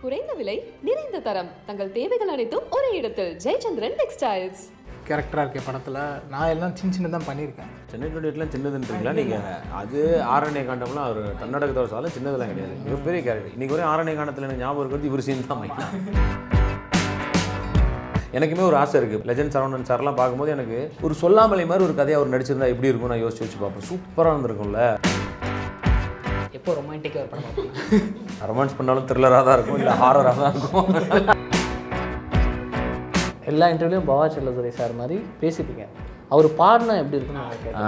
குறைந்த விலை நிறைந்த தரம் தங்கள் தேவைகள் அனைத்தும் ஒரே இடத்தில் ஜெயச்சந்திரன் டெக்ஸ்டைல்ஸ். கேரக்டராக இருக்க படத்தில் நான் எல்லாம் சின்ன தான் பண்ணியிருக்கேன். சென்னை 28 சின்னதுன்றீங்களா நீங்கள்? அது ஆரண்ய காண்டம்லாம் அவர் தன்னடக்கத்தோட சாலும் சின்னதெல்லாம் கிடையாது, மிகப்பெரிய கேரக்டர். இன்றைக்கி ஒரே ஆரண்ய காண்டத்தில் எனக்கு ஞாபகம் இருக்கிறது இவர் சீன் தான் மைனா. எனக்குமே ஒரு ஆசை இருக்குது. லெஜண்ட் சரவணன் சார்லாம் பார்க்கும்போது எனக்கு ஒரு சொல்லாமலை மாதிரி ஒரு கதையை அவர் நடிச்சிருந்தா எப்படி இருக்கும் நான் யோசிச்சு வச்சு பார்ப்பேன். சூப்பராக இருந்திருக்கும்ல. எப்போ ரொமான்டிக்காக ஒரு படம் பார்ப்பேன். ரொமான்ஸ் பண்ணாலும் த்ரில்லராக தான் இருக்கும், இல்லை ஹாரராக தான் இருக்கும். எல்லா இன்டர்வியூலையும் பவா செல்லதுரை சார் மாதிரி பேசிப்பீங்க. அவர் பாடினா எப்படி இருக்குன்னு நான் கேட்டேன்.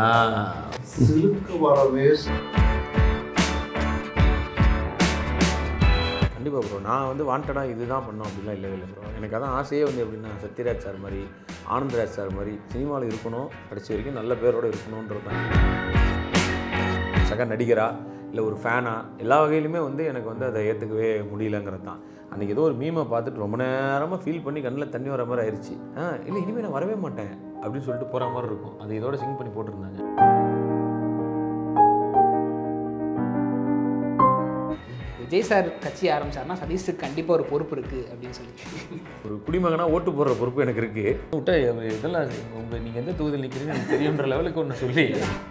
கண்டிப்பாக ப்ரோ. நான் வந்து வாண்டடாக இதுதான் பண்ணோம் அப்படிலாம் இல்லை ப்ரோ. எனக்கு அதான் ஆசையே வந்து எப்படின்னா சத்யராஜ் சார் மாதிரி, ஆனந்தராஜ் சார் மாதிரி சினிமாவில் இருக்கணும், கடைசி வரைக்கும் நல்ல பேரோடு இருக்கணுன்றது தான். சக நடிகரா இல்லை ஒரு ஃபேனா எல்லா வகையிலுமே வந்து எனக்கு வந்து அதை ஏற்றுக்கவே முடியலங்கிறது தான். அன்றைக்கி ஏதோ ஒரு மீமை பார்த்துட்டு ரொம்ப நேரமாக ஃபீல் பண்ணி கண்ணில் தண்ணி வர மாதிரி ஆயிடுச்சு. இல்லை இனிமேல் நான் வரவே மாட்டேன் அப்படின்னு சொல்லிட்டு போகிற மாதிரி இருக்கும். அது இதோட சிங்க் பண்ணி போட்டிருந்தாங்க. விஜய் சார் கட்சி ஆரம்பிச்சார்னா சதீஷுக்கு கண்டிப்பாக ஒரு பொறுப்பு இருக்குது அப்படின்னு சொல்லி ஒரு குடிமகனாக ஓட்டு போடுற பொறுப்பு எனக்கு இருக்குது. விட்டா இதெல்லாம் நீங்கள் எந்த தொகுதியில் நிற்கிறீங்க எனக்கு தெரியுன்ற லெவலுக்கு ஒன்று சொல்லி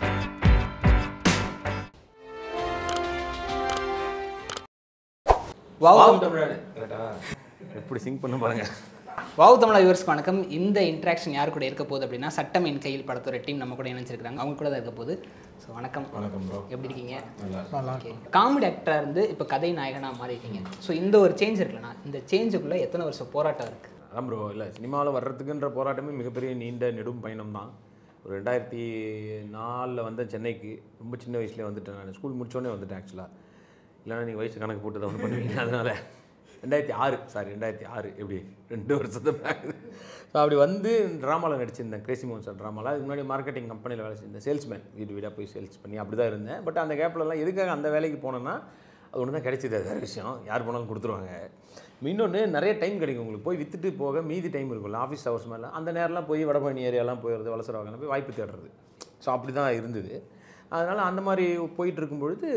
எப்படி சிங்க் பண்ண பாருங்க. வாவ் தமிழா வியூவர்ஸ்க்கு வணக்கம். இந்த இன்ட்ராக்ஷன் யார் கூட இருக்க போகுது அப்படின்னா சட்டம் என் கையில் படத்தோட டீம் நம்ம கூட இணைஞ்சிருக்காங்க. அவங்க கூட தான் இருக்க போகுது. ஸோ வணக்கம். வணக்கம் ப்ரோ. எப்படி இருக்கீங்க? நல்லா காமெடி ஆக்டராக இருந்து இப்போ கதை நாயகனாக மாறிட்டீங்க. ஸோ இந்த ஒரு சேஞ்ச் இருக்குல்லண்ணா, இந்த சேஞ்சுக்குள்ளே எத்தனை வருஷம் போராட்டம் இருக்குது? அதான் ப்ரோ. இல்லை சினிமாவில் வர்றதுக்குன்ற போராட்டமே மிகப்பெரிய நீண்ட நெடும் பயணம் தான். ஒரு 2004 வந்தேன் சென்னைக்கு. ரொம்ப சின்ன வயசுலேயே வந்துட்டேன். நான் ஸ்கூல் முடிச்சோடனே வந்துட்டேன் ஆக்சுவலாக. இல்லைனா நீங்கள் வயசு கணக்கு போட்டு தான் ஒன்று பண்ணுவீங்க. அதனால் 2006 எப்படி 2 வருஷத்தை ஆகுது. ஸோ அப்படி வந்து ட்ராமாவில் நடிச்சிருந்தேன். கிரேசி மோகன் சார் ட்ராமாவில். அதுக்கு முன்னாடி மார்க்கெட்டிங் கம்பெனியில் வேலை செஞ்சேன். சேல்ஸ்மேன், வீடு வீடாக போய் சேல்ஸ் பண்ணி அப்படி தான் இருந்தேன். பட் அந்த கேப்லலாம் எதுக்காக அந்த வேலைக்கு போனேன்னா அது ஒன்று தான் கிடைச்சிது. அது வேறு விஷயம், யார் போனாலும் கொடுத்துருவாங்க. இன்னொன்று நிறைய டைம் கிடைக்கும் உங்களுக்கு. போய் விற்றுட்டு போக மீதி டைம் இருக்கும்ல, ஆஃபீஸ் ஹவர்ஸ் மேலே அந்த நேரம்லாம் போய் வடபழனி ஏரியாலாம் போயிடுறது, வளசரவாங்க போய் வாய்ப்பு தேடுறது. ஸோ அப்படி தான் இருந்தது. அதனால் அந்த மாதிரி போயிட்டுருக்கும் பொழுது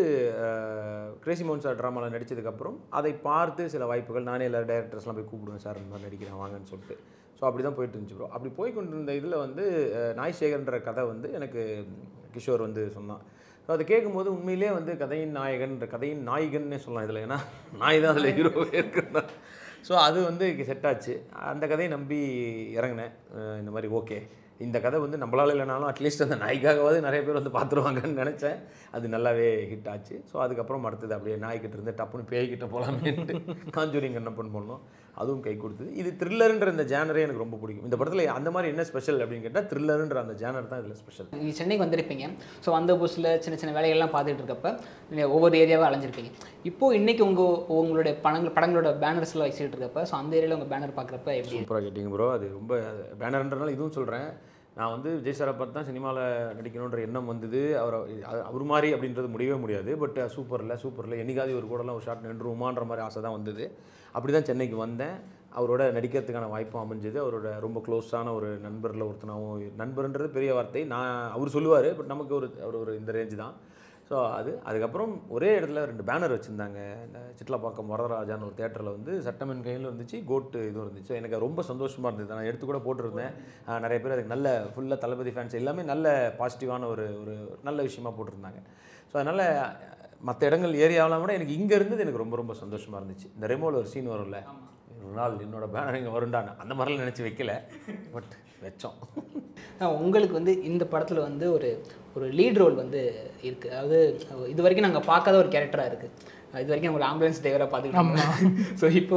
கிரேசி மோகன் சார் ட்ராமாவில் நடித்ததுக்கப்புறம் அதை பார்த்து சில வாய்ப்புகள் நானே எல்லா டேரக்டர்ஸ்லாம் போய் கூப்பிடுவேன், சார் இந்த மாதிரி நடிக்கிறேன் வாங்கன்னு சொல்லிட்டு. ஸோ அப்படி தான் போயிட்டு இருந்துச்சு ப்ரோ. அப்படி போய் கொண்டு இருந்த இதில் வந்து நாய்சேகர்ன்ற கதை வந்து எனக்கு கிஷோர் வந்து சொன்னான். ஸோ அதை கேட்கும்போது உண்மையிலே வந்து கதையின் நாயகன்னே சொல்லலாம் இதில். ஏன்னா நாய் தான் அதில் ஹீரோவே இருக்கிறதா. ஸோ அது வந்து செட் ஆச்சு. அந்த கதையை நம்பி இறங்கினேன். இந்த மாதிரி ஓகே, இந்த கதை வந்து நம்மளால் இல்லைனாலும் அட்லீஸ்ட் அந்த நாய்க்காகவாது நிறைய பேர் வந்து பார்த்துருவாங்கன்னு நினச்சேன். அது நல்லாவே ஹிட் ஆச்சு. ஸோ அதுக்கப்புறம் அடுத்தது அப்படியே நாய்கிட்ட இருந்து டப்புன்னு பேய்கிட்ட போகலாமேன்ட்டு காஞ்சூரிங் கண்ணப்பன் பண்ணோம். அதுவும் கை கொடுத்தது. இது த்ரில்லருன்ற இந்த ஜேனரே எனக்கு ரொம்ப பிடிக்கும். இந்த படத்தில் அந்த மாதிரி என்ன ஸ்பெஷல் அப்படின்னு கேட்டால் த்ரில்லருன்ற அந்த ஜேனர் தான் இதில் ஸ்பெஷல். நீங்கள் சென்னைக்கு வந்திருப்பீங்க. ஸோ அந்த புதுசில் சின்ன சின்ன வேலைகள்லாம் பார்த்துட்டு இருக்கப்ப நீங்கள் ஒவ்வொரு ஏரியாவாக அலைஞ்சிருப்பீங்க. இப்போது இன்றைக்கி உங்களுடைய படங்களோட பேனர்ஸ்லாம் வச்சுட்டு இருக்கப்ப, ஸோ அந்த ஏரியாவில் உங்கள் பேனர் பார்க்குறப்ப எப்படி? சூப்பராக கேட்டிங்க ப்ரோ. அது ரொம்ப பேனர்ன்றனால இதுவும் சொல்கிறேன். நான் வந்து விஜய் சாரை பார்த்து தான் சினிமாவில் நடிக்கணுன்ற எண்ணம் வந்தது. அவர் மாதிரி அப்படின்றது முடியவே முடியாது. பட் சூப்பரில் என்னைக்காவது ஒரு கூடலாம் ஒரு ஷாட் நின்றுமான்ற மாதிரி ஆசை தான் வந்தது. அப்படி தான் சென்னைக்கு வந்தேன். அவரோட நடிக்கிறதுக்கான வாய்ப்பும் அமைஞ்சது. அவரோட ரொம்ப க்ளோஸான ஒரு நண்பரில் ஒருத்தனாகவும், நண்பர்ன்றது பெரிய வார்த்தை, அவர் சொல்லுவார். பட் நமக்கு ஒரு இந்த ரேஞ்சு தான். ஸோ அதுக்கப்புறம் ஒரே இடத்துல 2 பேனர் வச்சுருந்தாங்க. இந்த சிட்லாப்பாக்கம் வரதராஜான்னு ஒரு தேட்டரில் வந்து சட்டமன் கையில் இருந்துச்சு, கோட்டு இதுவும் இருந்துச்சு. எனக்கு ரொம்ப சந்தோஷமாக இருந்தது. நான் எடுத்து கூட போட்டிருந்தேன். நிறைய பேர் அதுக்கு நல்ல ஃபுல்லாக தளபதி ஃபேன்ஸ் எல்லாமே நல்ல பாசிட்டிவான ஒரு நல்ல விஷயமா போட்டிருந்தாங்க. ஸோ அதனால் மற்ற இடங்கள் ஏரியாவெலாம் கூட எனக்கு இங்கே இருந்தது எனக்கு ரொம்ப ரொம்ப சந்தோஷமாக இருந்துச்சு. இந்த ரெமோவில் ஒரு சீன் வரும்ல, ஒரு நாள் என்னோட பேனர் இங்கே வருண்டான்னு அந்த மாதிரிலாம் நினச்சி வைக்கல, பட் வச்சோம். உங்களுக்கு வந்து இந்த படத்தில் வந்து ஒரு லீட் ரோல் வந்து இருக்குது. அதாவது இது வரைக்கும் நாங்கள் பார்க்காத ஒரு கேரக்டராக இருக்குது. இது வரைக்கும் ஒரு ஆம்புலன்ஸ் டிரைவராக பார்த்துக்கிட்டோம். ஸோ இப்போ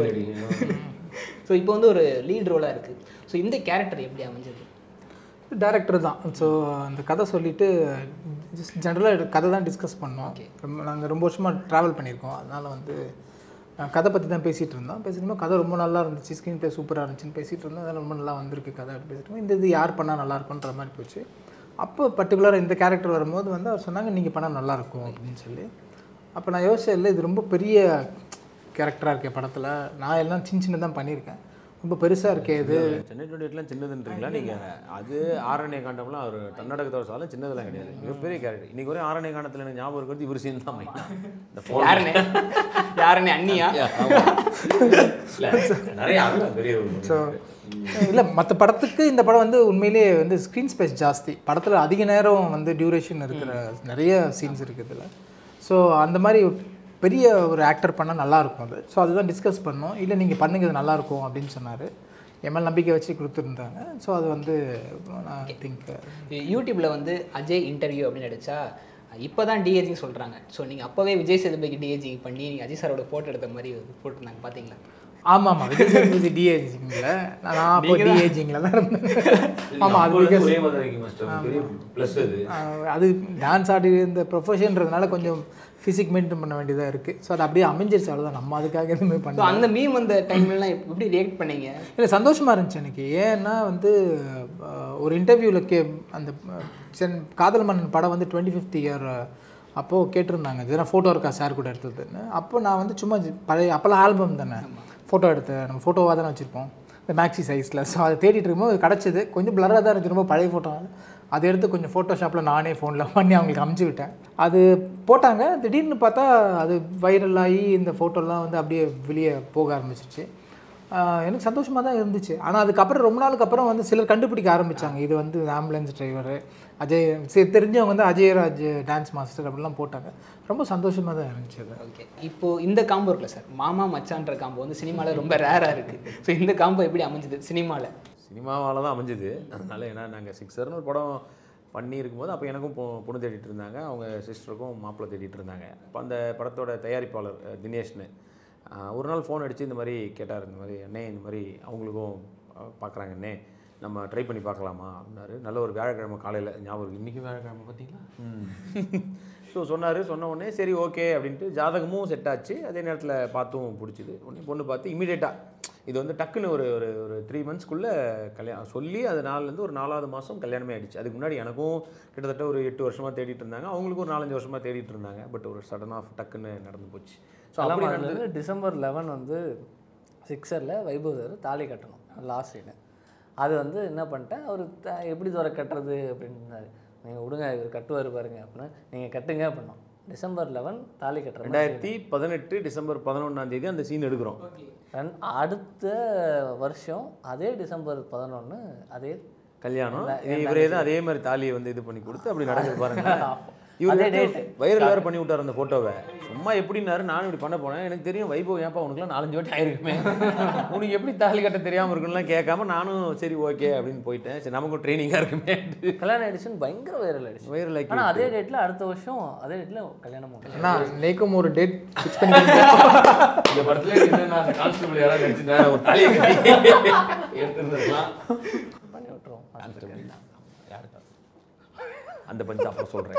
வந்து ஒரு லீட் ரோலாக இருக்குது. ஸோ இந்த கேரக்டர் எப்படி அமைஞ்சது? டேரக்டர் தான். ஸோ அந்த கதை சொல்லிவிட்டு ஜென்ரலாக கதை தான் டிஸ்கஸ் பண்ணோம். நாங்கள் ரொம்ப வருஷமாக ட்ராவல் பண்ணியிருக்கோம். அதனால் வந்து கதை பற்றி தான் பேசிகிட்டு இருந்தோம். கதை ரொம்ப நல்லா இருந்துச்சு, ஸ்க்ரீன் ப்ளே சூப்பராக இருந்துச்சுன்னு பேசிகிட்டு இருந்தோம். அதெல்லாம் ரொம்ப நல்லா வந்திருக்கு கதை அப்படி பேசிட்டு இருந்தோம். இந்த இது யார் பண்ணால் நல்லாயிருக்குன்ற மாதிரி போச்சு. அப்போ பர்டிகுலராக இந்த கேரக்டர் வரும்போது வந்து அவர் சொன்னாங்க நீங்கள் பண்ணால் நல்லாயிருக்கும் அப்படின்னு சொல்லி. அப்போ நான் யோசிச்சேன், இல்லை இது ரொம்ப பெரிய கேரக்டராக இருக்கேன் படத்தில். நான் எல்லாம் சின்ன தான் பண்ணியிருக்கேன். ரொம்ப பெருசாக இருக்கே இது. சென்னை 28 சின்னதுன்றீங்களா நீங்கள்? அது ஆரண்ய காண்டம்லாம் அவர் தன்னடக்கத்தோட சாலும் சின்னதெல்லாம் கிடையாது, மிகப்பெரிய கேரக்டர். இன்றைக்கி ஒரே ஆரண்ய காண்டத்தில் எனக்கு ஞாபகம் இருக்கிறது இவர் சீன் தான் மைண்ட். யாருன்னு அண்ணியா நிறைய பெரிய. ஸோ இல்லை, மற்ற படத்துக்கு இந்த படம் வந்து உண்மையிலேயே வந்து ஸ்க்ரீன் ஸ்பேஸ் ஜாஸ்தி. படத்தில் அதிக நேரம் வந்து டியூரேஷன் இருக்கிற நிறைய சீன்ஸ் இருக்குது இதில். ஸோ அந்த மாதிரி பெரிய ஒரு ஆக்டர் பண்ணால் நல்லாயிருக்கும் அது. ஸோ அதுதான் டிஸ்கஸ் பண்ணோம். இல்லை நீங்கள் பண்ணுங்க, இது நல்லாயிருக்கும் அப்படின்னு சொன்னார். எம்எல் நம்பிக்கை வச்சு கொடுத்துருந்தாங்க. ஸோ அது வந்து நான் திங்க் யூடியூப்பில் வந்து அஜய் இன்டர்வியூ அப்படின்னு அடித்தா இப்போ தான் டிஏஜிங் சொல்கிறாங்க. ஸோ நீங்கள் அப்போவே விஜய் சேதுபதிக்கு டிஏஜிங் பண்ணி நீங்கள் அஜய் சாரோட ஃபோட்டோ எடுத்த மாதிரி போட்டிருந்தாங்க, பார்த்தீங்களா? ஆமாம் விஜய் சேதுபதி டிஏஜிங்கில், நான் அப்போ டிஏஜிங்கில் தான் இருந்தேன். ஆமாம், அது டான்ஸ் ஆடி இந்த ப்ரொஃபஷன்றதுனால கொஞ்சம் ஃபிசிக் மெயின்டைன் பண்ண வேண்டியதாக இருக்குது. ஸோ அது அப்படியே அமைஞ்சிருச்சு, அவ்வளோதான். நம்ம அதுக்காக எதுவுமே பண்ணோம். அந்த மீம் அந்த டைம்லலாம் எப்படி ரியாக்ட் பண்ணீங்க? இல்லை, சந்தோஷமாக இருந்துச்சு எனக்கு. ஏன்னா வந்து ஒரு இன்டர்வியூவில் அந்த காதல் மன்னன் படம் வந்து 25th இயர் அப்போது கேட்டிருந்தாங்க, இதெல்லாம் ஃபோட்டோ இருக்கா சார் கூட எடுத்ததுன்னு. அப்போ நான் வந்து சும்மா பழைய அப்போல்லாம் ஆல்பம் தானே ஃபோட்டோ எடுத்து நம்ம ஃபோட்டோவாக தானே வச்சுருப்போம் இந்த மேக்ஸி சைஸில். ஸோ அதை தேடிட்டு இருக்கும்போது கிடச்சிது. கொஞ்சம் பிளராக தான் இருந்துச்சு, ரொம்ப பழைய ஃபோட்டோ. அதை எடுத்து கொஞ்சம் ஃபோட்டோஷாப்பில் நானே ஃபோனில் பண்ணி அவங்களுக்கு அமுச்சு விட்டேன். அது போட்டாங்க. திடீர்னு பார்த்தா அது வைரல் ஆகி இந்த ஃபோட்டோலாம் வந்து அப்படியே வெளியே போக ஆரம்பிச்சிருச்சு. எனக்கு சந்தோஷமாக தான் இருந்துச்சு. ஆனால் அதுக்கப்புறம் ரொம்ப நாளுக்கு அப்புறம் வந்து சிலர் கண்டுபிடிக்க ஆரம்பித்தாங்க, இது வந்து ஆம்புலன்ஸ் டிரைவர் அஜய், தெரிஞ்சவங்க வந்து அஜயராஜ் டான்ஸ் மாஸ்டர் அப்படிலாம் போட்டாங்க. ரொம்ப சந்தோஷமாக தான் இருந்துச்சு அது. ஓகே, இப்போது இந்த காம்போ இருக்குல்ல சார், மாமா மச்சான்ற காம்போ வந்து சினிமாவில் ரொம்ப ரேராக இருக்குது. ஸோ இந்த காம்போ எப்படி அமைஞ்சுது சினிமாவில்? சினிமாவால் தான் அமைஞ்சுது. அதனால் ஏன்னா நாங்கள் 6 ஒரு படம் பண்ணியிருக்கும் போது அப்போ எனக்கும் பொண்ணு தேடிட்டு இருந்தாங்க, அவங்க சிஸ்டருக்கும் மாப்பிள்ளை தேடிட்டு இருந்தாங்க. அப்போ அந்த படத்தோட தயாரிப்பாளர் தினேஷ்னு ஒரு நாள் ஃபோன் அடித்து இந்த மாதிரி கேட்டார், இந்த மாதிரி அண்ணே இந்த மாதிரி அவங்களுக்கும் பார்க்குறாங்க அண்ணே, நம்ம ட்ரை பண்ணி பார்க்கலாமா அப்படின்னாரு. நல்ல ஒரு வியாழக்கிழமை காலையில் ஞாபகம், இன்றைக்கி வியாழக்கிழமை பார்த்தீங்களா? ஸோ சொன்னார். சொன்ன உடனே சரி ஓகே அப்படின்ட்டு ஜாதகமும் செட் ஆச்சு. அதே நேரத்தில் பார்த்தும் பிடிச்சிது. உடனே பொண்ணு பார்த்து இமீடியட்டாக இது வந்து டக்குன்னு ஒரு 3 monthsக்குள்ளே கல்யாணம் சொல்லி, அது 4லேருந்து ஒரு 4வது மாதம் கல்யாணமே ஆகிடுச்சு. அதுக்கு முன்னாடி எனக்கும் கிட்டத்தட்ட ஒரு 8 வருஷமாக தேடிட்டு இருந்தாங்க, அவங்களுக்கும் ஒரு 4-5 வருஷமாக தேடிட்டு இருந்தாங்க. பட் ஒரு சடன் ஆஃப் டக்குன்னு நடந்து போச்சு. ஸோ அப்படி நடந்தது. டிசம்பர் 11 வந்து 6 வைபவ் சார் தாலி கட்டணும், லாஸ்ட் சீனு. அது வந்து என்ன பண்ணிட்டேன், அவர் எப்படி தூர கட்டுறது அப்படின்னாரு. நீங்கள் விடுங்க, இவர் கட்டுவார் பாருங்க அப்படின்னா, நீங்கள் கட்டுங்க அப்படின்னோம். டிசம்பர் 11 தாலி கட்டுற 2018 டிசம்பர் 11 அந்த சீன் எடுக்கிறோம். அடுத்த வருஷம் அதே டிசம்பர் 11 அதே கல்யாணம். இவரே தான் அதே மாதிரி தாலியை வந்து இது பண்ணி கொடுத்து அப்படி நடக்குது பாருங்க. இவர் வைரல் வேறு பண்ணி விட்டார் அந்த ஃபோட்டோவை. சும்மா எப்படின்னாரு, நானும் இப்படி பண்ண போனேன். எனக்கு தெரியும் வைபவ் ஏன்ப்பா உனக்குலாம் 4-5 வாட்டி ஆயிருக்குமே, உனக்கு எப்படி தாலி கட்ட தெரியாமல் இருக்குன்னுலாம் கேட்காம நானும் சரி ஓகே அப்படின்னு போயிட்டேன். சரி நமக்கும் ட்ரைனிங்காக இருக்குமே. கல்யாணம் ஆயிடுச்சுன்னு பயங்கர வைரல் ஆயிடுச்சு. வைரல் ஆகி ஆனால் அதே டேட்டில் அடுத்த வருஷம் அதே டேட்டில் கல்யாணம் நான் நேக்கும் ஒரு டேட் ஃபிக்ஸ் பண்ணி இந்த படத்தில் நான் கான்ஸ்டபிள் யாராவது நினச்சிட்டேன், ஒரு தாலியை கட்டி எடுத்துருந்துருக்கலாம் பண்ணி விட்டுருவோம். யாருக்கு அந்த பஞ்சு அப்புறம் சொல்கிறேன்.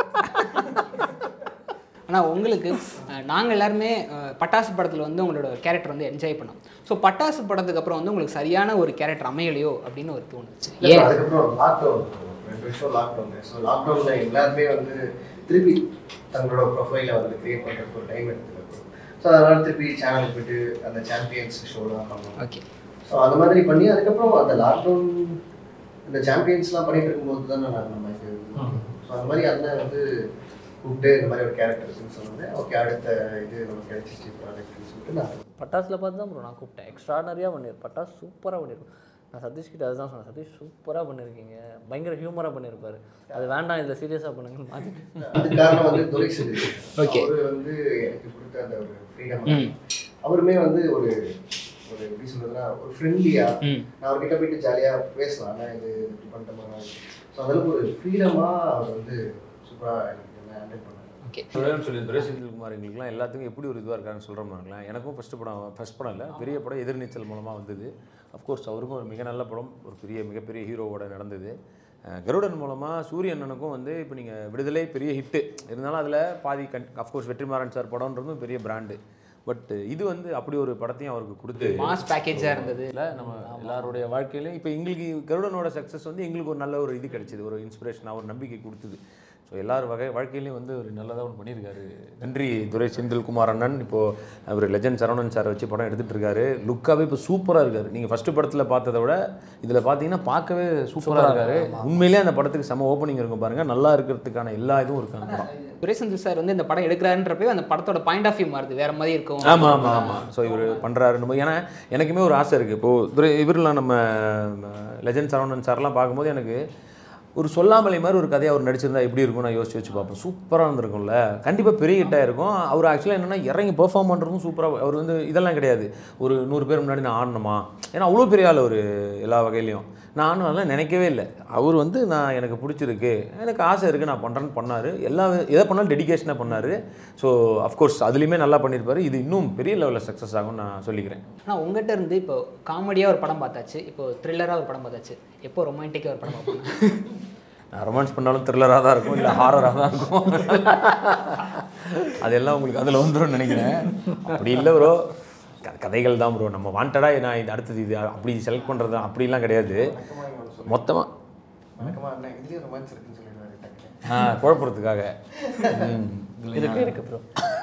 ஆனால் உங்களுக்கு நாங்கள் எல்லாருமே பட்டாசு படத்தில் வந்து உங்களோட கேரக்டர் வந்து என்ஜாய் பண்ணோம். ஸோ பட்டாசு படத்துக்கு அப்புறம் வந்து உங்களுக்கு சரியான ஒரு கேரக்டர் அமையலையோ அப்படின்னு ஒரு தோணுச்சு. ஏன் அதுக்கப்புறம் லாக்டவுன் 2 வருஷம் லாக்டவுன். ஸோ லாக்டவுனில் எல்லாருமே வந்து திருப்பி தங்களோட ப்ரொஃபைலை வந்து கிரியேட் பண்ணுறதுக்கு ஒரு டைம் எடுத்துருக்கோம். ஸோ அதனால் திருப்பி சேனலுக்கு போய்ட்டு அந்த சாம்பியன்ஸ் ஷோலாம் பண்ணோம். ஓகே, ஸோ அந்த மாதிரி பண்ணி அதுக்கப்புறம் அந்த லாக்டவுன் இந்த சாம்பியன்ஸ்லாம் பண்ணிட்டு இருக்கும்போது தான் நான் நம்ம இது ஸோ அந்த மாதிரி அண்ணன் வந்து கூப்பிட்டு இந்த மாதிரி ஒரு கேரக்டர்ஸ்ன்னு சொன்னாங்க. ஓகே, அடுத்த இது நமக்கு கிடைச்சிச்சு ப்ராஜெக்ட்னு சொல்லிட்டு நான் பட்டாசில் பார்த்து தான் ப்ரோ நான் கூப்பிட்டேன். எக்ஸ்ட்ரானரியாக பண்ணியிருக்கேன், பட்டாசு சூப்பராக பண்ணியிருக்கோம். நான் சதீஷ்கிட்ட அதுதான் சொன்னேன், சதீஷ் சூப்பராக பண்ணியிருக்கீங்க, பயங்கர ஹியூமராக பண்ணியிருப்பாரு, அது வேண்டாம் இதில் சீரியஸாக பண்ணுங்கன்னு மாற்றிட்டு. அதுக்கு காரணம் வந்து துரை சிது. அவர் வந்து எனக்கு கொடுத்த அந்த ஒரு ஃப்ரீடம். அவருமே வந்து ஒரு எப்படி சொல்றதுன்னா ஒரு ஃப்ரெண்ட்லியாக நான் அவர்கிட்ட போயிட்டு ஜாலியாக பேசலாம், ஆனால் இது இப்படி பண்ணிட்டோமா. ஸோ அதெல்லாம் ஒரு ஃப்ரீடமாக அவர் வந்து சூப்பராக எனக்கு ஹேண்டில் பண்ணார். ஓகே, சொல்லி செந்தில்குமார் எங்களுக்குலாம் எல்லாத்துக்கும் எப்படி ஒரு இதுவாக இருக்காருன்னு சொல்கிறோம்னாங்களா. எனக்கும் ஃபஸ்ட் படம் இல்லை, பெரிய படம் எதிர்நீச்சல் மூலமாக வந்தது. அஃப்கோர்ஸ் அவருக்கும் ஒரு மிக நல்ல படம், ஒரு மிகப்பெரிய ஹீரோவோட நடந்தது. கருடன் மூலமாக சூரிய அண்ணனுக்கும் வந்து இப்போ நீங்கள் விடுதலை பெரிய ஹிட்டு இருந்தாலும் அதில் பாதி அஃப்கோர்ஸ் வெற்றிமாறன் சார் படம்ன்றதும் பெரிய பிராண்டு. பட் இது வந்து அப்படி ஒரு படத்தையும் அவருக்கு கொடுத்து மாஸ் பேக்கேஜாக இருந்தது. இல்லை நம்ம எல்லாருடைய வாழ்க்கையிலையும் இப்போ எங்களுக்கு கருடனோட சக்ஸஸ் வந்து எங்களுக்கு ஒரு நல்ல ஒரு இது கிடைச்சிது, ஒரு இன்ஸ்பிரேஷனாக ஒரு நம்பிக்கை கொடுத்தது. ஸோ எல்லார் வாழ்க்கையிலையும் வந்து ஒரு நல்லதாக ஒன்று பண்ணியிருக்காரு. நன்றி துரை செந்தில்குமார் அண்ணன். இப்போது அவர் லெஜண்ட் சரவணன் சாரை வச்சு படம் எடுத்துகிட்டு இருக்காரு. லுக்காகவே இப்போ சூப்பராக இருக்கார். நீங்கள் ஃபஸ்ட்டு படத்தில் பார்த்ததை விட இதில் பார்த்தீங்கன்னா பார்க்கவே சூப்பராக இருக்காரு. உண்மையிலே அந்த படத்துக்கு செம ஓப்பனிங் இருக்கும் பாருங்கள். நல்லா இருக்கிறதுக்கான எல்லா இதுவும் இருக்கு அந்த படம். துரை செந்தில் சார் வந்து இந்த படம் எடுக்கிறாருன்றப்போ அந்த படத்தோட பாயிண்ட் ஆஃப் வியூ மாறுது, வேறு மாதிரி இருக்கும். ஆமாம். ஸோ இவர் பண்ணுறாருன்னு ஏன்னா எனக்குமே ஒரு ஆசை இருக்குது. இப்போது இவரெலாம் நம்ம லெஜண்ட் சரவணன் சார்லாம் பார்க்கும்போது எனக்கு ஒரு சொல்லாமலை மாதிரி ஒரு கதையை அவர் நடிச்சிருந்தா எப்படி இருக்கும் நான் யோசிச்சு பார்ப்பேன். சூப்பராக இருந்திருக்கும்ல, கண்டிப்பாக பெரிய ஹிட்டாக இருக்கும். அவர் ஆக்சுவலாக என்னென்னா இறங்கி பெர்ஃபார்ம் பண்ணுறதும் சூப்பராக. அவர் வந்து இதெல்லாம் கிடையாது ஒரு 100 பேர் முன்னாடி நான் ஆடணுமா, ஏன்னா அவ்வளோ பெரிய ஆள் ஒரு எல்லா வகையிலையும். நானும் அதெல்லாம் நினைக்கவே இல்லை. அவர் வந்து நான் எனக்கு பிடிச்சிருக்கு, எனக்கு ஆசை இருக்குது, நான் பண்ணுறேன்னு பண்ணார். எதை பண்ணாலும் டெடிகேஷனாக பண்ணார். ஸோ அஃப்கோர்ஸ் அதுலேயுமே நல்லா பண்ணியிருப்பார். இது இன்னும் பெரிய லெவலில் சக்ஸஸ் ஆகும்னு நான் சொல்லிக்கிறேன். ஆனால் உங்கள்கிட்ட இருந்து இப்போ காமெடியாக ஒரு படம் பார்த்தாச்சு, இப்போ த்ரில்லராக ஒரு படம் பார்த்தாச்சு, எப்போ ரொமான்டிக்காக ஒரு படம் பார்ப்போம்? நான் ரொமான்ஸ் பண்ணாலும் த்ரில்லராக தான் இருக்கும், இல்லை ஹாரராக தான் இருக்கும். அதெல்லாம் உங்களுக்கு அதில் வந்துடும் நினைக்கிறேன். அப்படி இல்லை ப்ரோ, கதைகள் தான் ப்ரோ. நம்ம வாண்டடாக நான் இது அடுத்தது இது அப்படி செலக்ட் பண்ணுறது அப்படிலாம் கிடையாது. மொத்தமாக குழப்பறதுக்காக இருக்கு ப்ரோ.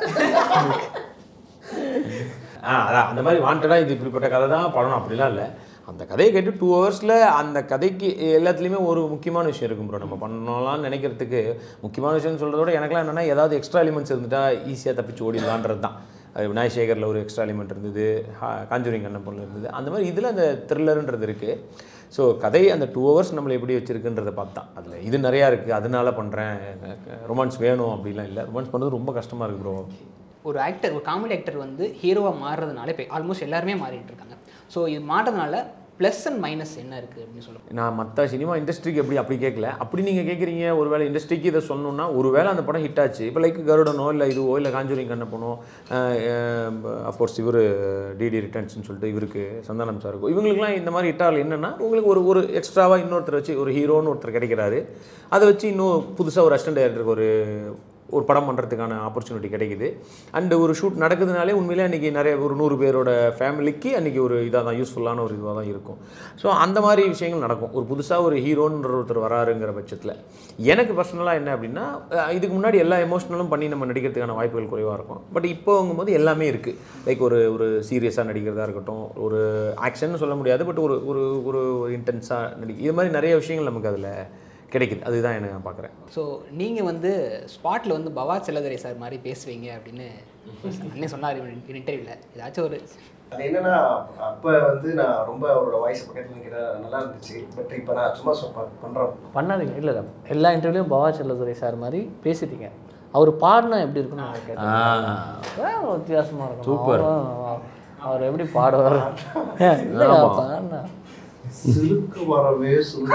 அதான் அந்த மாதிரி வாண்டடாக இது இப்படிப்பட்ட கதை தான் படம் அப்படிலாம் இல்லை. அந்த கதையை கேட்டு 2 ஹவர்ஸில் அந்த கதைக்கு எல்லாத்துலேயுமே ஒரு முக்கியமான விஷயம் இருக்கும் ப்ரோ. நம்ம பண்ணலாம்னு நினைக்கிறதுக்கு முக்கியமான விஷயம்னு சொல்கிறத விட எனக்குலாம் என்னென்னா ஏதாவது எக்ஸ்ட்ரா எலிமெண்ட்ஸ் இருந்துட்டால் ஈஸியாக தப்பிச்சு ஓடிடலான்றது தான். விநாயகரில் ஒரு எக்ஸ்ட்ரா எலிமெண்ட் இருந்தது, காஞ்சூரிங் கண்ணப்பொண்ணு இருந்தது. அந்த மாதிரி இதில் அந்த த்ரில்லருன்றது இருக்குது. ஸோ கதை அந்த 2 ஹவர்ஸ் நம்மளை எப்படி வச்சுருக்குன்றதை பார்த்தா அதில் இது நிறையா இருக்குது, அதனால பண்ணுறேன், ரொமான்ஸ் வேணும் அப்படிலாம் இல்லை. ரொமான்ஸ் பண்ணுறது ரொம்ப கஷ்டமாக இருக்குது ப்ரோ. ஒரு ஆக்டர், ஒரு காமெடி ஆக்டர் வந்து ஹீரோவாக மாறுறதுனால இப்போ ஆல்மோஸ்ட் எல்லாருமே மாறிட்டு இருக்காங்க. ஸோ இது மாறுறதுனால ப்ளஸ் அண்ட் மைனஸ் என்ன இருக்குது அப்படின்னு சொல்லுங்கள். நான் மற்ற சினிமா இண்டஸ்ட்ரிக்கு அப்படி கேட்கல. அப்படி நீங்கள் கேட்குறீங்க, ஒரு வேளை இண்டஸ்ட்ரிக்கு இதை சொன்னோன்னா ஒரு வேளை அந்த படம் ஹிட் ஆச்சு. இப்போ லைக் கருடனோ இல்லை இதுவோ இல்லை காஞ்சூரிங் கண்ணப்பனோ, அஃப்கோர்ஸ் இவர் டிடி ரிட்டர்ன்ஸ்னு சொல்லிட்டு இவருக்கு சந்தானம் சார் இருக்கும், இவங்களுக்குலாம் இந்த மாதிரி ஹிட்டால் என்னென்னா உங்களுக்கு ஒரு எக்ஸ்ட்ராவாக இன்னொருத்தர் வச்சு ஒரு ஹீரோன்னு ஒருத்தர் கிடைக்கிறாரு. அதை வச்சு இன்னும் புதுசாக ஒரு அசிஸ்டன்ட் டைரக்டருக்கு ஒரு படம் பண்ணுறதுக்கான ஆப்பர்ச்சுனிட்டி கிடைக்குது. அண்டு ஒரு ஷூட் நடக்குதுனாலே உண்மையிலே அன்றைக்கி நிறைய ஒரு 100 பேரோட ஃபேமிலிக்கு அன்றைக்கி ஒரு இதாக தான் யூஸ்ஃபுல்லான ஒரு இதுவாக தான் இருக்கும். ஸோ அந்த மாதிரி விஷயங்கள் நடக்கும். ஒரு புதுசாக ஒரு ஹீரோன்ற ஒருத்தர் வராருங்கிற பட்சத்தில் எனக்கு பர்சனலாக என்ன அப்படின்னா, இதுக்கு முன்னாடி எல்லா எமோஷனலும் பண்ணி நம்ம நடிக்கிறதுக்கான வாய்ப்புகள் குறைவாக இருக்கும். பட் இப்போங்கும்போது எல்லாமே இருக்குது. லைக் ஒரு சீரியஸாக நடிக்கிறதா இருக்கட்டும், ஒரு ஆக்ஷன் சொல்ல முடியாது, பட் ஒரு ஒரு இன்டென்ஸாக இது மாதிரி நிறைய விஷயங்கள் நமக்கு அதில் கிடைக்குது. அதுதான் எனக்கு நான் பார்க்குறேன். ஸோ நீங்கள் வந்து ஸ்பாட்டில் வந்து பவா செல்லதுரை சார் மாதிரி பேசுவீங்க அப்படின்னு அண்ணே சொன்னார் இன்டர்வியூவில். ஏதாச்சும் ஒரு அது என்னன்னா, அப்போ வந்து நான் ரொம்ப அவரோட வாய்ஸ் பக்கத்தில் கேட்டால் நல்லா இருந்துச்சு. பட் இப்போ நான் சும்மா பண்ணுறோம் பண்ணாதீங்க. இல்லை எல்லா இன்டர்வியூலையும் பவா செல்லதுரை சார் மாதிரி பேசிட்டீங்க. அவர் பாடினா எப்படி இருக்குன்னு நான் கேட்டேன். வித்தியாசமாக இருக்கும். சூப்பர். அவர் எப்படி பாடுவார்? பாடினா சிலுக்கு வரவே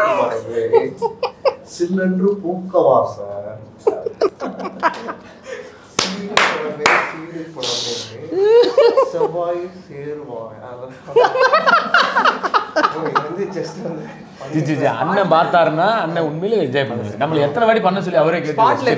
சில்லென்று பூக்கவாச செவ்வாய் சேருவாய். அண்ணன் பார்த்தாருன்னா அண்ணன் உண்மையிலே என்ஜாய் பண்ணுவாரு. நம்மள எத்தனை வாட்டி பண்ண சொல்லி அவரே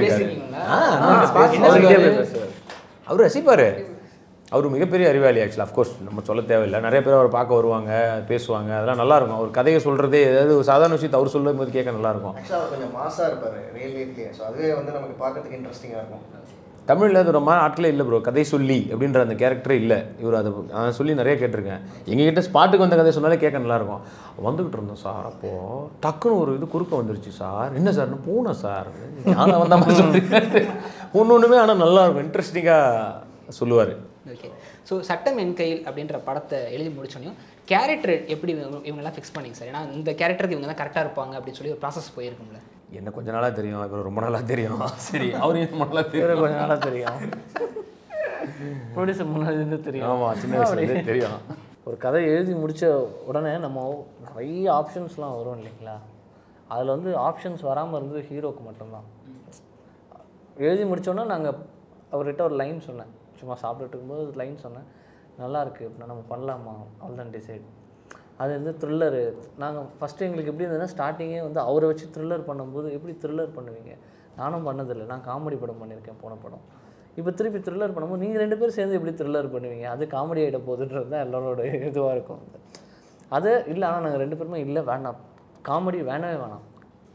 அவர் ரசிப்பாரு. அவர் மிகப்பெரிய அறிவாளி ஆக்சுவலாக. அஃப்கோர்ஸ் நம்ம சொல்ல தேவையில்லை. நிறைய பேர் அவர் பார்க்க வருவாங்க, பேசுவாங்க, அதெல்லாம் நல்லாயிருக்கும். அவர் கதையை சொல்கிறதே ஏதாவது ஒரு சாதாரண விஷயத்தை அவர் சொல்லும் போது கேட்க நல்லாயிருக்கும். ஆக்சுவலாக அவர் கொஞ்சம் மாசாக இருப்பார் ரியல் லைஃப்லேயே. ஸோ அதுவே வந்து நமக்கு பார்க்கறதுக்கு இன்ட்ரெஸ்டிங்காக இருக்கும். தமிழில் அது ரொம்ப ஆட்களே இல்லை ப்ரோ. கதை சொல்லி அப்படின்ற அந்த கேரக்டரே இல்லை. இவர் அதை நான் சொல்லி நிறைய கேட்டிருக்கேன். எங்ககிட்ட ஸ்பாட்டுக்கு வந்த கதை சொன்னாலே கேட்க நல்லாயிருக்கும். வந்துக்கிட்டு இருந்தோம் சார், அப்போது டக்குன்னு ஒரு இது குறுக்க வந்துருச்சு சார். என்ன சார்னு போனேன் சார், ஆனால் வந்த மாதிரி சொல்லிட்டு ஒன்றுமே ஆனால் நல்லாயிருக்கும், இன்ட்ரெஸ்டிங்காக சொல்லுவார். ஓகே. ஸோ சட்டம் என் கையில் அப்படின்ற படத்தை எழுதி முடிச்சோனையும் கேரக்டர் எப்படி இவங்கெல்லாம் ஃபிக்ஸ் பண்ணிங்க சார்? ஏன்னா இந்த கேரக்டருக்கு இவங்க தான் கரெக்டாக இருப்பாங்க அப்படின்னு சொல்லி ஒரு ப்ராசஸ் போயிருக்கும்ல. என்ன கொஞ்ச நாளாக தெரியும், இவர் ரொம்ப நாளாக தெரியும். சரி, அவரையும் ரொம்ப நாளாக தெரியும். கொஞ்சம் நாளாக தெரியும். ப்ரொடியூசர் முன்னாடி தெரியும். ஆமாம், சின்ன வயசுலேருந்தே தெரியும். ஒரு கதை எழுதி முடித்த உடனே நம்ம நிறைய ஆப்ஷன்ஸ்லாம் வரும் இல்லைங்களா? அதில் வந்து ஆப்ஷன்ஸ் வராமல் இருந்தது ஹீரோக்கு மட்டும்தான். எழுதி முடித்தோன்னா நாங்கள் அவர்கிட்ட ஒரு லைன் சொன்னேன், சும்மா சாப்பிட்டுட்டு இருக்கும்போது ஒரு லைன் சொன்னேன், நல்லா இருக்குது அப்படின்னா நம்ம பண்ணலாமா, அவ்வளோதான் டிசைட். அது வந்து த்ரில்லரு. நாங்கள் ஃபஸ்ட்டு எங்களுக்கு எப்படி இருந்ததுன்னா, ஸ்டார்டிங்கே வந்து அவரை வச்சு த்ரில்லர் பண்ணும்போது எப்படி த்ரில்லர் பண்ணுவீங்க, நானும் பண்ணதில்லை, நான் காமெடி படம் பண்ணியிருக்கேன் போன படம். இப்போ திருப்பி த்ரில்லர் பண்ணும்போது நீங்கள் 2 பேரும் சேர்ந்து எப்படி த்ரில்லர் பண்ணுவீங்க, அது காமெடி ஆகிட போகுதுன்றது தான் எல்லாரோட இதுவாக இருக்கும். அது இல்லை, ஆனால் நாங்கள் 2 பேருமே இல்லை வேண்டாம், காமெடி வேணவே வேணாம்,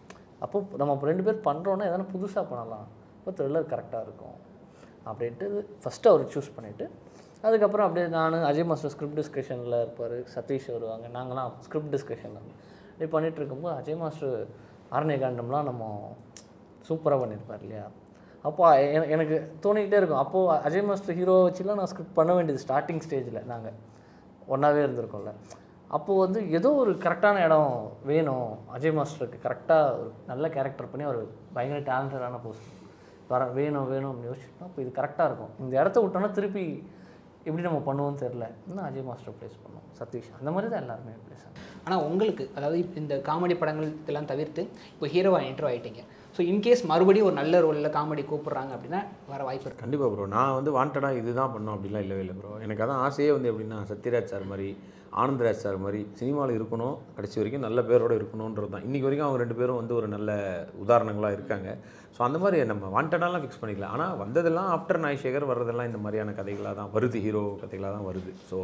அப்போது நம்ம 2 பேர் பண்ணுறோன்னா எதனா புதுசாக பண்ணலாம், இப்போ த்ரில்லர் கரெக்டாக இருக்கும் அப்படின்ட்டு ஃபஸ்ட்டு அவர் சூஸ் பண்ணிவிட்டு அதுக்கப்புறம் அப்படியே நான் அஜய் மாஸ்டர் ஸ்கிரிப்ட் டிஸ்கஷனில் இருப்பார், சதீஷ் வருவாங்க, நாங்களாம் ஸ்கிரிப்ட் டிஸ்கஷனில் இப்படி பண்ணிகிட்டு இருக்கும்போது அஜய் மாஸ்டர் ஆரண்யகாண்டம்லாம் நம்ம சூப்பராக பண்ணியிருப்பார் இல்லையா. அப்போ எனக்கு தோணிக்கிட்டே இருக்கும். அப்போது அஜய் மாஸ்டர் ஹீரோவை வச்சுலாம் நான் ஸ்கிரிப்ட் பண்ண வேண்டியது ஸ்டார்டிங் ஸ்டேஜில் நாங்கள் ஒன்றாவே இருந்திருக்கோம்ல. அப்போது வந்து ஏதோ ஒரு கரெக்டான இடம் வேணும் அஜய் மாஸ்டருக்கு, கரெக்டாக ஒரு நல்ல கேரக்டர் பண்ணி அவர் பயங்கர டேலண்டடான போஸ்ட் வேணும் அப்படின்னு யோசிச்சுட்டோம். அப்போ இது கரெக்டாக இருக்கும், இந்த இடத்த விட்டோன்னா திருப்பி எப்படி நம்ம பண்ணுவோம்னு தெரில, இன்னும் அஜய் மாஸ்டர் ப்ளேஸ் பண்ணுவோம், சதீஷ், அந்த மாதிரி தான் எல்லாருமே ப்ளேஸ் ஆகும். ஆனால் உங்களுக்கு அதாவது இந்த காமெடி படங்கள் இதெல்லாம் தவிர்த்து இப்போ ஹீரோவாக என்ட்ரோ ஆகிட்டீங்க. ஸோ இன்கேஸ் மறுபடியும் ஒரு நல்ல ரோலில் காமெடி கூப்பிட்றாங்க அப்படின்னா வர வாய்ப்பு இருக்குது? கண்டிப்பாக ப்ரோ. நான் வந்து வாண்டடாக இதுதான் பண்ணோம் அப்படிலாம் இல்லவே இல்லை ப்ரோ. எனக்கு அதான் ஆசையே வந்து எப்படின்னா சத்யராஜ் சார் மாதிரி, ஆனந்தராஜ் சார் மாதிரி சினிமாவில் இருக்கணும், கடைசி வரைக்கும் நல்ல பேரோடு இருக்கணுன்றது தான். இன்றைக்கி வரைக்கும் அவங்க 2 பேரும் வந்து ஒரு நல்ல உதாரணங்களாக இருக்காங்க. ஸோ அந்த மாதிரி நம்ம வாண்டடாலாம் ஃபிக்ஸ் பண்ணிக்கலாம். ஆனால் வந்ததெல்லாம் ஆஃப்டர் நாய்சேகர் வர்றதெல்லாம் இந்த மாதிரியான கதைகளாக தான் வருது, ஹீரோ கதைகளாக தான் வருது. ஸோ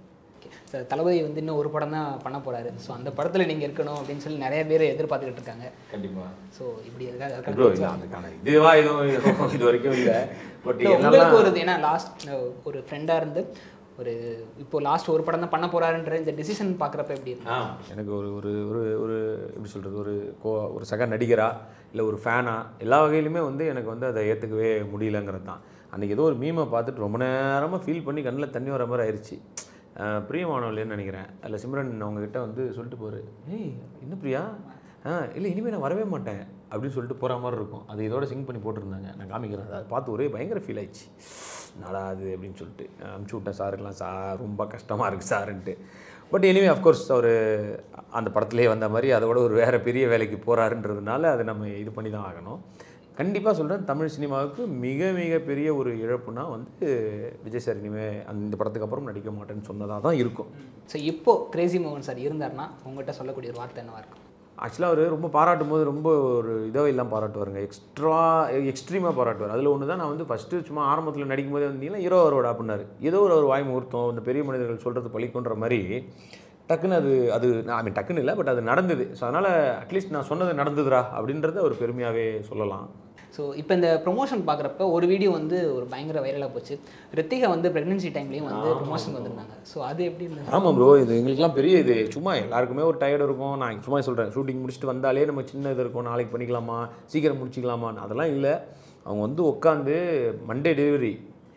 சார் தளபதி வந்து இன்னும் ஒரு படம் தான் பண்ண போகிறாரு. ஸோ அந்த படத்தில் நீங்கள் இருக்கணும் அப்படின்னு சொல்லி நிறைய பேர் எதிர்பார்த்துக்கிட்டு இருக்காங்க. கண்டிப்பாக. ஸோ இப்படி அதுக்கான இதுவா எதுவும் இது வரைக்கும் இல்லை. பட் உங்களுக்கு ஒரு ஏன்னா லாஸ்ட் ஒரு ஃப்ரெண்டாக இருந்து ஒரு இப்போ லாஸ்ட் ஒரு படம் தான் பண்ண போகிறாருன்ற இந்த டிசிஷன் பார்க்குறப்ப எப்படி இருக்கு? எனக்கு ஒரு ஒரு ஒரு ஒரு எப்படி சொல்கிறது, ஒரு சக நடிகரா இல்லை ஒரு ஃபேனா எல்லா வகையிலுமே வந்து எனக்கு வந்து அதை ஏற்றுக்கவே முடியலங்கிறது தான். அன்றைக்கி ஏதோ ஒரு மீமை பார்த்துட்டு ரொம்ப நேரமாக ஃபீல் பண்ணி கண்ணில் தண்ணி வர மாதிரி ஆயிடுச்சு. பிரியமானவர்களேன்னு நினைக்கிறேன். அதில் சிம்ரன் அவங்கக்கிட்ட வந்து சொல்லிட்டு போகிற, ஏய் என்ன பிரியா, இல்லை இனிமேல் நான் வரவே மாட்டேன் அப்படின்னு சொல்லிட்டு போகிற மாதிரி இருக்கும். அது இதோட சிங்க் பண்ணி போட்டிருந்தாங்க, நான் காமிக்கிறேன். அதை பார்த்து ஒரே பயங்கர ஃபீல் ஆயிடுச்சு. நாடா அது அப்படின்னு சொல்லிட்டு அனுப்பிச்சி விட்டேன் சாருக்கெலாம், சார் ரொம்ப கஷ்டமாக இருக்குது சாருன்ட்டு. பட் எனிவே அஃப்கோர்ஸ் அவர் அந்த படத்துலேயே வந்த மாதிரி அதோட ஒரு வேறு பெரிய வேலைக்கு போகிறாருன்றதுனால அதை நம்ம இது பண்ணி தான் ஆகணும். கண்டிப்பாக சொல்கிறேன், தமிழ் சினிமாவுக்கு மிக மிக பெரிய ஒரு இழப்புனா வந்து விஜய் சார் இனிமேல் இந்த படத்துக்கு அப்புறம் நடிக்க மாட்டேன்னு சொன்னதாக தான் இருக்கும். ஸோ இப்போது கிரேசி மோகன் சார் இருந்தார்னா உங்கள்கிட்ட சொல்லக்கூடிய ஒரு வார்த்தை என்னவாக இருக்கும்? ஆக்சுவலாக அவர் ரொம்ப பாராட்டும் போது ரொம்ப ஒரு இதாக இல்லாமல் பாராட்டுவாருங்க, எக்ஸ்ட்ரீமாக பாராட்டுவார். அதில் ஒன்று தான் நான் வந்து ஃபஸ்ட்டு சும்மா ஆரம்பத்தில் நடிக்கும் போதே வந்தீங்கன்னா ஹீரோ அவரோட அப்படின்னாரு. ஏதோ ஒரு வாய் முகூர்த்தம், இந்த பெரிய மனிதர்கள் சொல்கிறது பழிக்குன்ற மாதிரி டக்குன்னு அது நான் டக்குன்னு இல்லை, பட் அது நடந்தது. ஸோ அதனால் அட்லீஸ்ட் நான் சொன்னது நடந்ததுரா அப்படின்றத ஒரு பெருமையாகவே சொல்லலாம். ஸோ இப்போ இந்த ப்ரொமோஷன் பார்க்குறப்ப ஒரு வீடியோ வந்து ஒரு பயங்கர வைரலாக போச்சு. ரித்திகா வந்து ப்ரெக்னன்சி டைம்லேயும் வந்து ப்ரொமோஷன் வந்திருந்தாங்க. ஸோ அது எப்படி இருந்தது? ஆமாம் ப்ரோ, இது எங்களுக்குலாம் பெரிய இது. சும்மா எல்லாருக்குமே ஒரு டயர்டு இருக்கும். நான் சும்மா சொல்கிறேன், ஷூட்டிங் முடிச்சுட்டு வந்தாலே நம்ம சின்ன இது இருக்கும், நாளைக்கு பண்ணிக்கலாமா, சீக்கிரம் முடிச்சிக்கலாமான்னு. அதெல்லாம் இல்லை. அவங்க வந்து உட்காந்து மண்டே டெலிவரி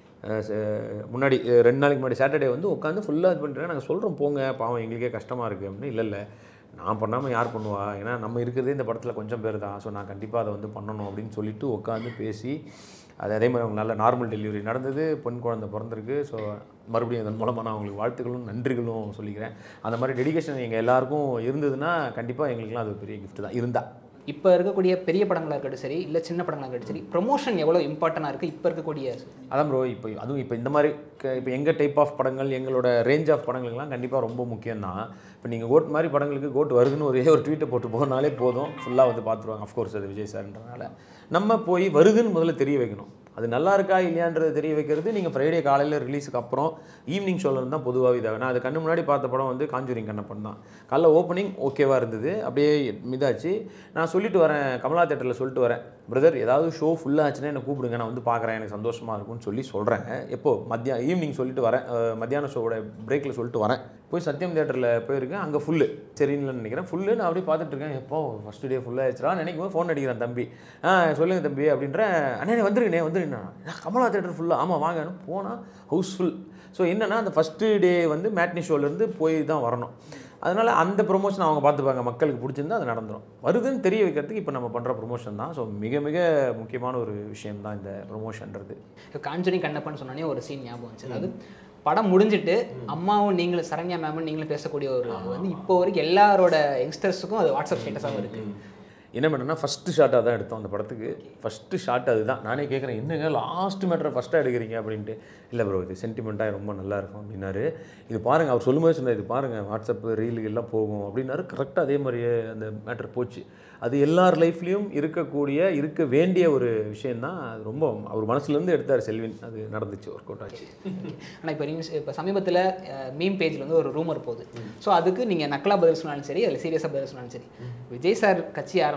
முன்னாடி 2 நாளைக்கு முன்னாடி சாட்டர்டே வந்து உட்காந்து ஃபுல்லாக இது பண்ணுறேன். நாங்கள் சொல்கிறோம் போங்க, பாவம் எங்களுக்கே கஷ்டமாக இருக்குது அப்படின்னு. இல்லை நான் பண்ணாமல் யார் பண்ணுவா, ஏன்னா நம்ம இருக்கிறதே இந்த படத்தில் கொஞ்சம் பேர் தான், ஸோ நான் கண்டிப்பாக அதை வந்து பண்ணணும் அப்படின்னு சொல்லிட்டு உட்காந்து பேசி அதே மாதிரி அவங்க நல்ல நார்மல் டெலிவரி நடந்தது, பெண் குழந்தை பிறந்திருக்கு. ஸோ மறுபடியும் இதன் மூலமாக நான் அவங்களுக்கு வாழ்த்துக்களும் நன்றிகளும் சொல்லிக்கிறேன். அந்த மாதிரி டெடிகேஷன் எங்கள் எல்லாருக்கும் இருந்ததுன்னா கண்டிப்பாக எங்களுக்குலாம் அது பெரிய கிஃப்ட் தான். இருந்தால் இப்போ இருக்கக்கூடிய பெரிய படங்களாக இருக்கட்டும் சரி, இல்லை சின்ன படங்களாக இருக்கட்டும் சரி, ப்ரொமோஷன் எவ்வளோ இம்பார்ட்டண்டாக இருக்குது இப்போ இருக்கக்கூடிய? அதான் ப்ரோ, இப்போ இந்த மாதிரி இப்போ எங்கள் டைப் ஆஃப் படங்கள், எங்களோட ரேஞ்ச் ஆஃப் படங்களுக்கெல்லாம் கண்டிப்பாக ரொம்ப முக்கியம்தான். இப்போ நீங்கள் கோட் மாதிரி படங்களுக்கு கோட் வருதுன்னு ஒரு ட்வீட்டை போட்டு போனாலே போதும், ஃபுல்லாக வந்து பார்த்துருவாங்க. அஃப்கோர்ஸ் அது விஜய் சார்ன்றதுனால நம்ம போய் வருதுன்னு முதல்ல தெரிய வைக்கணும். அது நல்லா இருக்கா இல்லையான்றது தெரிய வைக்கிறது நீங்கள் ஃப்ரைடே காலையில் ரிலீஸுக்கு அப்புறம் ஈவினிங் ஷோவில் தான் பொதுவாக இதாக. நான் அது கண்ணு முன்னாடி பார்த்த படம் வந்து காஞ்சூரிங் கண்ணப்பன் தான். காலைல ஓப்பனிங் ஓகேவாக இருந்தது, அப்படியே இதாச்சு. நான் சொல்லிட்டு வரேன், கமலா தேட்டரில் சொல்லிட்டு வரேன், பிரதர் ஏதாவது ஷோ ஃபுல்லாச்சுன்னா என்னை கூப்பிடுங்க, நான் வந்து பார்க்குறேன், எனக்கு சந்தோஷமாக இருக்கும்னு சொல்கிறேன். எப்போது ஈவினிங் சொல்லிட்டு வரேன், மத்தியான ஷோவோட பிரேக்கில் சொல்லிட்டு வரேன். போய் சத்யம் தேட்டரில் போயிருக்கேன், அங்கே ஃபுல்லு சரின்னு நினைக்கிறேன். ஃபுல்லு நான் அப்படியே பார்த்துட்ருக்கேன், எப்போ ஃபஸ்ட்டு டே ஃபுல்லாகிடுச்சுடா நினைக்கும் போது ஃபோன் அடிக்கிறேன், தம்பி சொல்லுங்கள் தம்பி அப்படின்ற, அண்ணே வந்துருங்கண்ணே கமலா தேட்டர் ஃபுல்லாக, ஆமாம் வாங்கன்னு போனால் ஹவுஸ்ஃபுல். ஸோ என்னென்னா அந்த ஃபஸ்ட்டு டே வந்து மேட்னி ஷோலேருந்து போய் தான் வரணும். அதனால் அந்த ப்ரொமோஷன் அவங்க பார்த்துப்பாங்க, மக்களுக்கு பிடிச்சிருந்தா அது நடந்துடும். வருதுன்னு தெரிய வைக்கிறதுக்கு இப்போ நம்ம பண்ணுற ப்ரொமோஷன் தான். ஸோ மிக மிக முக்கியமான ஒரு விஷயம் தான் இந்த ப்ரொமோஷன்றது. இப்போ காஞ்சூரிங் கண்ணப்பன் சொன்னோன்னே ஒரு சீன் ஞாபகம் வந்துச்சு. அதாவது படம் முடிஞ்சிட்டு அம்மாவும் நீங்களும் சரண்யா மேமும் நீங்களும் பேசக்கூடிய ஒரு வந்து இப்போ வரைக்கும் எல்லாரோட யங்ஸ்டர்ஸுக்கும் அது வாட்ஸ்அப் ஸ்டேட்டஸாகவும் இருக்குது. என்ன பண்ணேன்னா ஃபஸ்ட்டு ஷாட்டாக தான் எடுத்தோம் அந்த படத்துக்கு. ஃபஸ்ட்டு ஷாட் அதுதான். நானே கேட்குறேன், என்னங்க லாஸ்ட் மேட்டரை ஃபஸ்ட்டாக எடுக்கிறீங்க அப்படின்ட்டு. இல்லை ப்ரோ, இது சென்டிமெண்ட்டாக ரொம்ப நல்லாயிருக்கும் அப்படின்னாரு. இது பாருங்கள், அவர் சொல்லும்போது சொன்னார், இது பாருங்கள் வாட்ஸ்அப்பு ரீலுக்கு எல்லாம் போகும் அப்படின்னாரு. கரெக்டாக அதே மாதிரியே அந்த மேட்டர் போச்சு. அது எல்லார் லைஃப்லேயும் இருக்க வேண்டிய ஒரு விஷயந்தான். அது ரொம்ப அவர் மனசுலேருந்து எடுத்தார் செல்வின். அது நடந்துச்சு, ஒர்க் அவுட் ஆச்சு. ஆனால் இப்போ சமீபத்தில் மீம் பேஜில் வந்து ஒரு ரூமர் போகுது. ஸோ அதுக்கு நீங்கள் நக்கலா பதில் சொன்னாலும் சரி, அதில் சீரியஸாக பதில் சொன்னாலும் சரி, விஜய் சார் கட்சி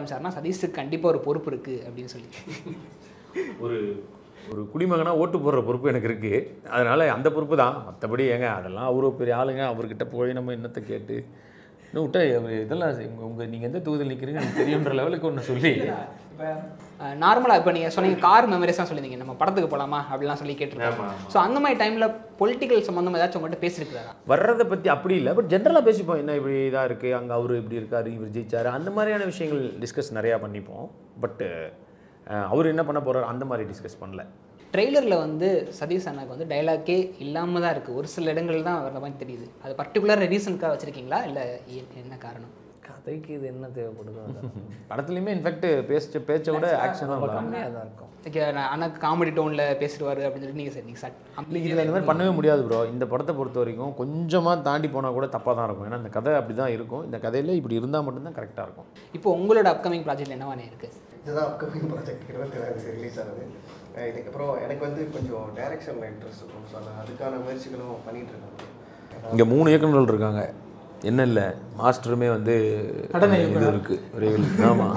ஆரம்பிச்சாருன்னா சதீஷுக்கு கண்டிப்பாக ஒரு பொறுப்பு இருக்குது அப்படின்னு சொல்லி. ஒரு ஒரு குடிமகனாக ஓட்டு போடுற பொறுப்பு எனக்கு இருக்குது. அதனால் அந்த பொறுப்பு தான். மற்றபடி ஏங்க அதெல்லாம் அவ்வளோ பெரிய ஆளுங்க, அவர்கிட்ட போய் நம்ம என்னத்தை கேட்டு இன்னும் விட்டா இதெல்லாம் நீங்கள் எந்த தொகுதியில் நிற்கிறீங்க எனக்கு தெரியுன்ற லெவலுக்கு ஒன்று சொல்லி. நார்மலாக இப்போ நீங்கள் சொன்னீங்க கார் மெமரிஸ்லாம் சொல்லியிருந்தீங்க, நம்ம படத்துக்கு போகலாமா அப்படிலாம் சொல்லி கேட்டிருக்காங்க. ஸோ அந்த மாதிரி டைமில் பொலிட்டிக்கல் சம்மந்தமாக ஏதாச்சும் உங்கள்கிட்ட பேசியிருக்கிறாரா? வர்றதை பற்றி அப்படி இல்லை, பட் ஜென்ரலாக பேசிப்போம். என்ன இப்படி இதாக இருக்குது, அங்கே அவர் இப்படி இருக்கார், இவர் ஜெயிச்சார், அந்த மாதிரியான விஷயங்கள் டிஸ்கஸ் நிறையா பண்ணிப்போம். பட்டு அவர் என்ன பண்ண போகிறார் அந்த மாதிரி டிஸ்கஸ் பண்ணல. ட்ரெய்லரில் வந்து சதீஷ் அண்ணாக்கு வந்து டைலாக்கே இல்லாமல் தான் இருக்குது. ஒரு சில இடங்கள் தான் வர்ற மாதிரி தெரியுது. அது பர்டிகுலர் ரீசனுக்காக வச்சுருக்கீங்களா இல்லை என்ன காரணம்? கதைக்கு இது என்ன தேவைப்படுதோ படத்துலையுமே இன்ஃபேக்ட் பேச்சை விட ஆக்ஷன் தான் கம்மியாக தான் இருக்கும். ஓகே, அண்ணாக்கு காமெடி டோனில் பேசுவார் அப்படின்னு சொல்லி நீங்கள் நீங்கள் இதில் இந்த மாதிரி பண்ணவே முடியாது ப்ரோ. இந்த படத்தை பொறுத்த வரைக்கும் கொஞ்சமாக தாண்டி போனால் கூட தப்பாக தான் இருக்கும். ஏன்னா இந்த கதை அப்படி தான் இருக்கும். இந்த கதையில் இப்படி இருந்தால் மட்டும்தான் கரெக்டாக இருக்கும். இப்போ உங்களோட அப்கமிங் ப்ராஜெக்ட் என்னவானே இருக்குது? இதுதான் அப்கமிங் ப்ராஜெக்ட் 24 ரிலீஸ் ஆனது. இதுக்கப்புறம் எனக்கு வந்து கொஞ்சம் டைரக்ஷனில் இன்ட்ரெஸ்ட் இருக்கும். ஸோ அதுக்கான முயற்சிகளும் பண்ணிகிட்டு இருக்காங்க. இங்கே 3 இயக்குநர்கள் இருக்காங்க. என்ன இல்லை, மாஸ்டருமே வந்து இது இருக்குது விரைவில். ஆமாம்.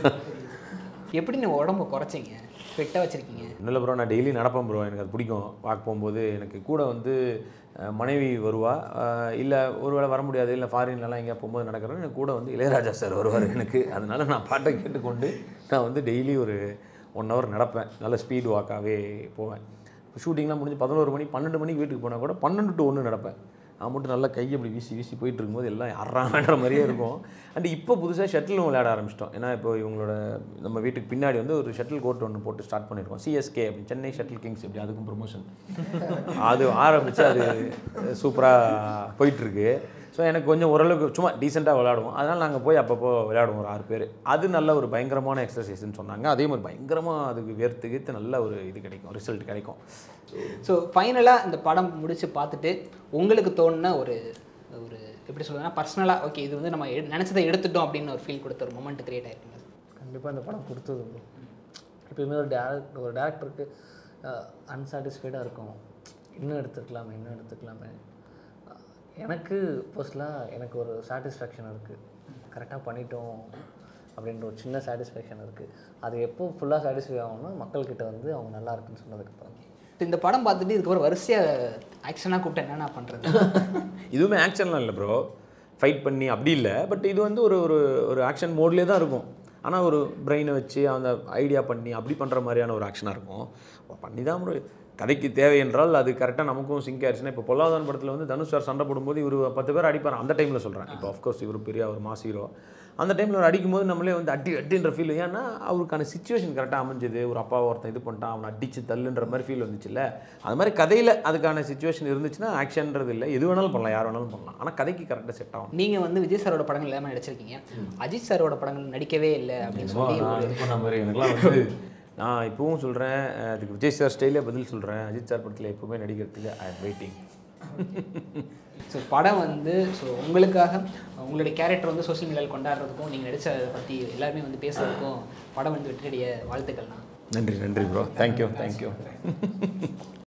எப்படி நீங்கள் உடம்பு குறைச்சிங்க, ஃபிட்டாக வச்சுருக்கீங்க? இல்லை ப்ரோ, நான் டெய்லி நடப்பேன் ப்ரோ. எனக்கு அது பிடிக்கும். வாக் போகும்போது எனக்கு கூட வந்து மனைவி வருவா, இல்லை ஒருவேளை வர முடியாது, இல்லை ஃபாரின்லலாம் எங்கேயா போகும்போது நடக்கிறேன், எனக்கு கூட வந்து இளையராஜா சார் வருவார் எனக்கு. அதனால நான் பாட்டை கேட்டுக்கொண்டு நான் வந்து டெய்லி ஒரு 1 hour நடப்பேன். நல்ல ஸ்பீடு வாக்காகவே போவேன். இப்போ ஷூட்டிங்லாம் முடிஞ்சு 11 மணி 12 மணிக்கு வீட்டுக்கு போனால் கூட 12 to 1 நடப்பேன். நான் மட்டும் நல்லா கையை அப்படி வீசி போயிட்டு இருக்கும்போது எல்லாம் யாரான்ற மாதிரியே இருக்கும். அண்ட் இப்போ புதுசாக ஷட்டிலும் விளையாட ஆரம்பிச்சிட்டோம். ஏன்னா இப்போ இவங்களோட நம்ம வீட்டுக்கு பின்னாடி வந்து ஒரு ஷட்டில் கோர்ட் ஒன்று போட்டு ஸ்டார்ட் பண்ணியிருக்கோம். சிஎஸ்கே அப்படின்னு, சென்னை ஷட்டில் கிங்ஸ் எப்படி, அதுக்கும் ப்ரொமோஷன் அது ஆரம்பித்து அது சூப்பராக போயிட்டுருக்கு. ஸோ எனக்கு கொஞ்சம் ஓரளவுக்கு சும்மா டீசெண்டாக விளையாடுவோம். அதனால் நாங்கள் போய் அப்பப்போ விளையாடுவோம் ஒரு 6 பேர். அது நல்ல ஒரு பயங்கரமான எக்ஸசைஸ்ன்னு சொன்னாங்க. அதே மாதிரி பயங்கரமாக அதுக்கு வேர்த்துக்கு நல்ல ஒரு இது கிடைக்கும், ரிசல்ட் கிடைக்கும். ஸோ ஃபைனலாக இந்த படம் முடித்து பார்த்துட்டு உங்களுக்கு தோணுன ஒரு ஒரு எப்படி சொல்லுங்கன்னா பர்சனலாக ஓகே இது வந்து நம்ம நினச்சதை எடுத்துட்டோம் அப்படின்னு ஒரு ஃபீல் கொடுத்த ஒரு மொமெண்ட் கிரியேட் ஆகிருக்குங்க? கண்டிப்பாக இந்த படம் கொடுத்தது. எப்பயுமே ஒரு டேரக்டருக்கு அன்சாட்டிஸ்ஃபைடாக இருக்கும். இன்னும் எடுத்துக்கலாமே. எனக்கு பர்சனலாக எனக்கு ஒரு சாட்டிஸ்ஃபேக்ஷன் இருக்குது. கரெக்டாக பண்ணிட்டோம் அப்படின்ற ஒரு சின்ன சாட்டிஸ்ஃபேக்ஷன் இருக்குது. அது எப்போ ஃபுல்லாக சாட்டிஸ்ஃபை ஆகும்னா மக்கள்கிட்ட வந்து அவங்க நல்லா இருக்குன்னு சொன்னதுக்கப்புறம். இந்த படம் பார்த்துட்டு இதுக்கப்புறம் வரிசையாக ஆக்ஷனாக கூப்பிட்டு என்னென்ன பண்ணுறது? இதுவுமே ஆக்ஷன்லாம் இல்லை ப்ரோ, ஃபைட் பண்ணி அப்படி இல்லை. பட் இது வந்து ஒரு ஒரு ஆக்ஷன் மோட்லேயே தான் இருக்கும். ஆனால் ஒரு பிரெயினை வச்சு அந்த ஐடியா பண்ணி அப்படி பண்ணுற மாதிரியான ஒரு ஆக்ஷனாக இருக்கும். பண்ணி தான் ஒரு கதைக்கு தேவை என்றால் அது கரெக்டாக நமக்கும் சிங்க் ஆயிடுச்சுன்னா. இப்போ பொல்லாதவன் படத்தில் வந்து தனுஷ் சார் சண்டை போடும்போது இவர் 10 பேர் அடிப்பார் அந்த டைமில் சொல்கிறேன். இப்போ ஆஃப்கோர்ஸ் இவர் பெரிய ஒரு மாஸ் ஹீரோ. அந்த டைமில் ஒரு அடிக்கும்போது நம்மளே வந்து அடின்ற ஃபீல். ஏன்னா அவருக்கான சிச்சுவேஷன் கரெக்டாக அமைஞ்சது. ஒரு அப்பா ஒருத்தன் இது பண்ணிட்டான், அவனை அடித்து தள்ளுன்ற மாதிரி ஃபீல் வந்துச்சுல்ல. அது மாதிரி கதையில் அதுக்கான சிச்சுவேஷன் இருந்துச்சுன்னா ஆக்ஷன்றது இல்லை, எது வேணாலும் பண்ணலாம், யார் வேணாலும் பண்ணலாம். ஆனால் கதைக்கு கரெக்டாக செட் ஆகும். நீங்கள் வந்து விஜய் சாரோட படங்கள் எல்லாமே நடிச்சிருக்கீங்க, அஜித் சாரோட படங்கள் நடிக்கவே இல்லை அப்படின்னு சொல்லி பண்ண மாதிரி எனக்குலாம் வந்து நான் இப்போவும் சொல்கிறேன், அதுக்கு விஜய் சார் ஸ்டைலே பதில் சொல்கிறேன். அஜித் சார் படத்தில் எப்போவுமே நடிக்கிறதுக்கு ஐ எம் வெயிட்டிங். ஸோ படம் வந்து ஸோ உங்களுக்காக உங்களுடைய கேரக்டர் வந்து சோஷியல் மீடியாவில் கொண்டாடுறதுக்கும் நீங்கள் நடித்ததை பற்றி எல்லாருமே வந்து பேசுறதுக்கும் படம் வந்து வெற்றியடைய வாழ்த்துக்கள்லாம். நன்றி ப்ரோ, தேங்க்யூ.